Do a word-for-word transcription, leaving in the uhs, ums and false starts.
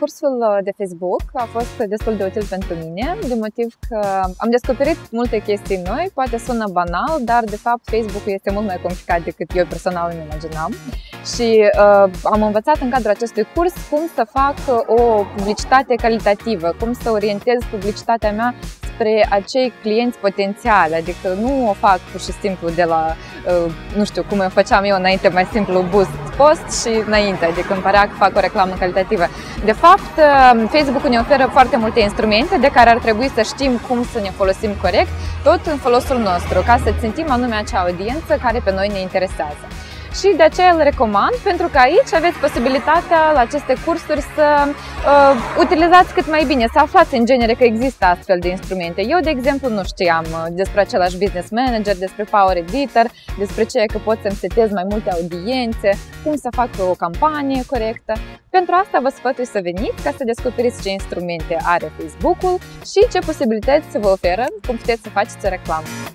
cursul de Facebook a fost destul de util pentru mine, din motiv că am descoperit multe chestii noi. Poate sună banal, dar de fapt Facebook-ul este mult mai complicat decât eu personal îmi imaginam. Și uh, am învățat în cadrul acestui curs cum să fac o publicitate calitativă, cum să orientez publicitatea mea spre acei clienți potențiali, adică nu o fac pur și simplu de la, nu știu, cum o făceam eu înainte, mai simplu boost post și înainte, adică îmi părea că fac o reclamă calitativă. De fapt, Facebook-ul ne oferă foarte multe instrumente de care ar trebui să știm cum să ne folosim corect, tot în folosul nostru, ca să țintim anume acea audiență care pe noi ne interesează. Și de aceea îl recomand, pentru că aici aveți posibilitatea la aceste cursuri să uh, utilizați cât mai bine, să aflați în genere că există astfel de instrumente. Eu, de exemplu, nu știam despre același Business Manager, despre Power Editor, despre ceea că pot să-mi setez mai multe audiențe, cum să fac o campanie corectă. Pentru asta vă sfătui să veniți ca să descoperiți ce instrumente are Facebook-ul și ce posibilități vă oferă, cum puteți să faceți o reclamă.